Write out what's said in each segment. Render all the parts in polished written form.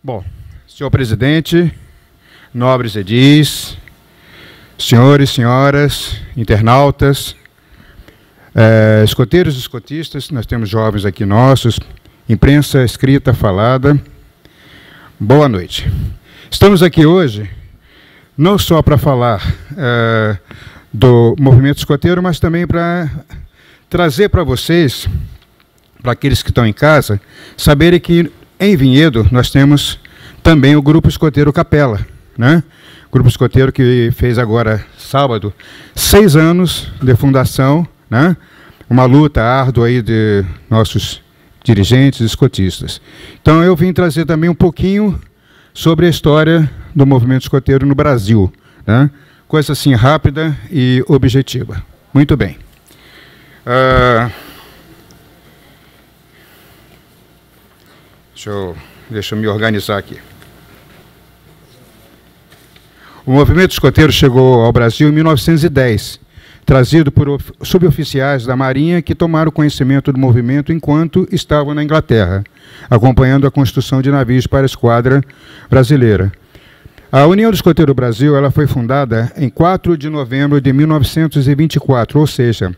Bom, senhor presidente, nobres edis, senhores, senhoras, internautas, escoteiros e escotistas, nós temos jovens aqui nossos, imprensa escrita, falada, boa noite. Estamos aqui hoje não só para falar do movimento escoteiro, mas também para trazer para vocês, para aqueles que estão em casa, saberem que em Vinhedo nós temos também o Grupo Escoteiro Capela, né? Grupo Escoteiro que fez agora, sábado, 6 anos de fundação, né? Uma luta árdua aí de nossos dirigentes escotistas. Então eu vim trazer também um pouquinho sobre a história do movimento escoteiro no Brasil, né? Coisa assim rápida e objetiva. Muito bem. Deixa eu me organizar aqui. O movimento escoteiro chegou ao Brasil em 1910, trazido por suboficiais da Marinha que tomaram conhecimento do movimento enquanto estavam na Inglaterra, acompanhando a construção de navios para a esquadra brasileira. A União do Escoteiro do Brasil ela foi fundada em 4 de novembro de 1924, ou seja,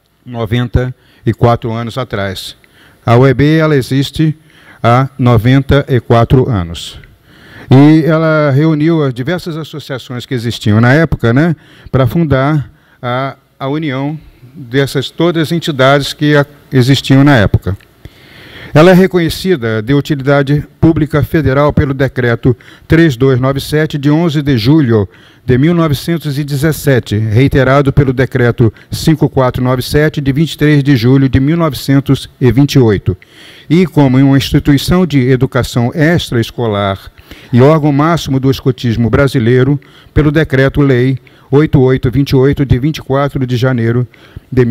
94 anos atrás. A UEB ela existe há 94 anos. E ela reuniu as diversas associações que existiam na época, né, para fundar a união dessas todas as entidades que existiam na época. Ela é reconhecida de utilidade pública federal pelo Decreto 3297, de 11 de julho de 1917, reiterado pelo Decreto 5497, de 23 de julho de 1928, e como uma instituição de educação extraescolar e órgão máximo do escotismo brasileiro, pelo Decreto-Lei 8828, de 24 de janeiro de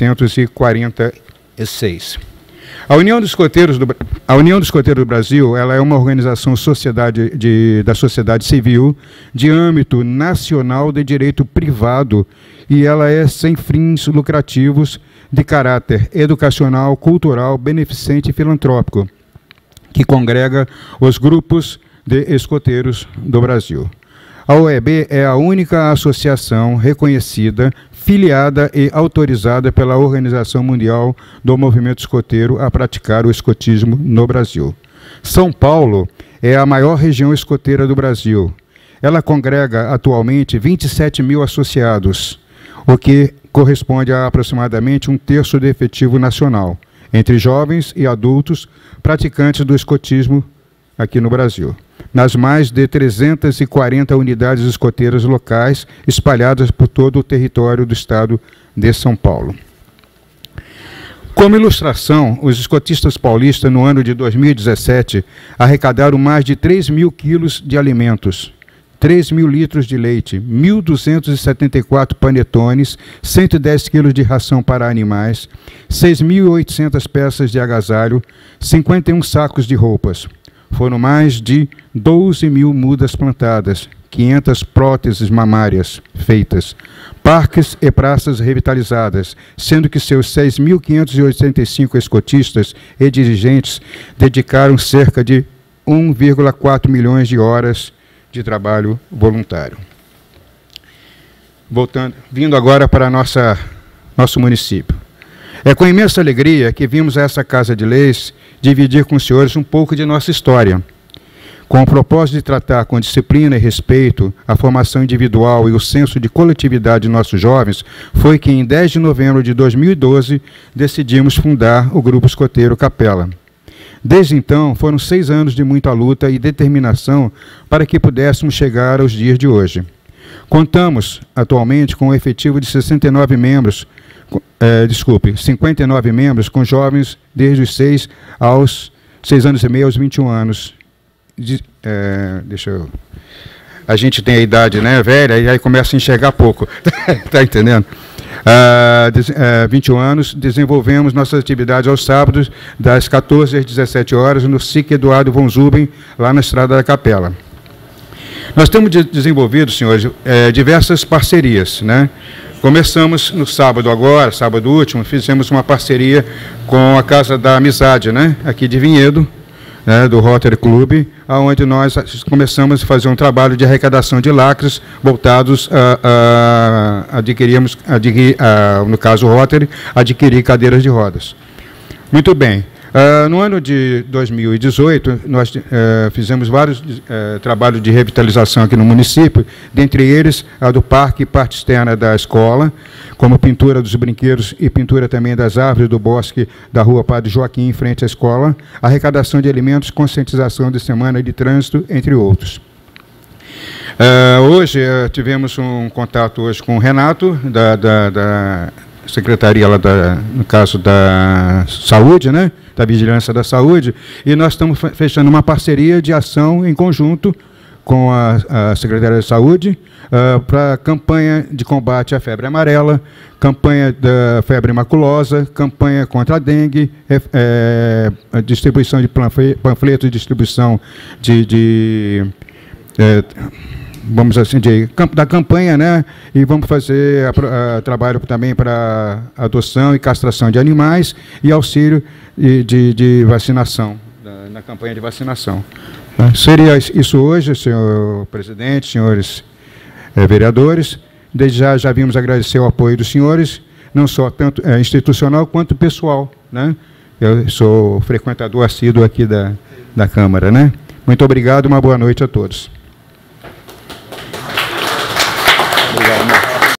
1946. A União dos Escoteiros do Brasil ela é uma organização da sociedade civil de âmbito nacional de direito privado e ela é sem fins lucrativos de caráter educacional, cultural, beneficente e filantrópico, que congrega os grupos de escoteiros do Brasil. A OEB é a única associação reconhecida, filiada e autorizada pela Organização Mundial do Movimento Escoteiro a praticar o escotismo no Brasil. São Paulo é a maior região escoteira do Brasil. Ela congrega atualmente 27 mil associados, o que corresponde a aproximadamente 1/3 do efetivo nacional, entre jovens e adultos praticantes do escotismo aqui no Brasil, nas mais de 340 unidades escoteiras locais espalhadas por todo o território do estado de São Paulo. Como ilustração, os escotistas paulistas, no ano de 2017, arrecadaram mais de 3 mil quilos de alimentos, 3 mil litros de leite, 1.274 panetones, 110 quilos de ração para animais, 6.800 peças de agasalho, 51 sacos de roupas. Foram mais de 12 mil mudas plantadas, 500 próteses mamárias feitas, parques e praças revitalizadas, sendo que seus 6.585 escotistas e dirigentes dedicaram cerca de 1,4 milhões de horas de trabalho voluntário. Vindo agora para nosso município. É com imensa alegria que vimos a essa Casa de Leis dividir com os senhores um pouco de nossa história. Com o propósito de tratar com disciplina e respeito a formação individual e o senso de coletividade de nossos jovens, foi que em 10 de novembro de 2012 decidimos fundar o Grupo Escoteiro Capela. Desde então, foram 6 anos de muita luta e determinação para que pudéssemos chegar aos dias de hoje. Contamos atualmente com um efetivo de 59 membros, 59 membros com jovens desde os 6 anos e meio aos 21 anos. A gente tem a idade, né, velha, e aí começa a enxergar pouco. Está entendendo? 21 anos, desenvolvemos nossas atividades aos sábados, das 14 às 17 horas, no SIC Eduardo von Zuben, lá na Estrada da Capela. Nós temos desenvolvido, senhores, diversas parcerias, né? Começamos no sábado agora, sábado último, fizemos uma parceria com a Casa da Amizade, né, aqui de Vinhedo, né, do Rotary Club, onde nós começamos a fazer um trabalho de arrecadação de lacres voltados no caso Rotary, adquirir cadeiras de rodas. Muito bem. No ano de 2018, nós fizemos vários trabalhos de revitalização aqui no município, dentre eles a do parque e parte externa da escola, como pintura dos brinquedos e pintura também das árvores do bosque da rua Padre Joaquim, em frente à escola, arrecadação de alimentos, conscientização de semana de trânsito, entre outros. Hoje, tivemos um contato hoje com o Renato, da secretaria, lá no caso da Saúde, né? Da Vigilância da Saúde, e nós estamos fechando uma parceria de ação em conjunto com a Secretaria de Saúde para a campanha de combate à febre amarela, campanha da febre maculosa, campanha contra a dengue, distribuição de panfletos, distribuição vamos assim, da campanha, né? E vamos fazer trabalho também para adoção e castração de animais e auxílio de vacinação, na campanha de vacinação. Seria isso hoje, senhor presidente, senhores vereadores. Desde já vimos agradecer o apoio dos senhores, não só tanto institucional quanto pessoal, né? Eu sou frequentador assíduo aqui da Câmara, né? Muito obrigado, uma boa noite a todos. Obrigado,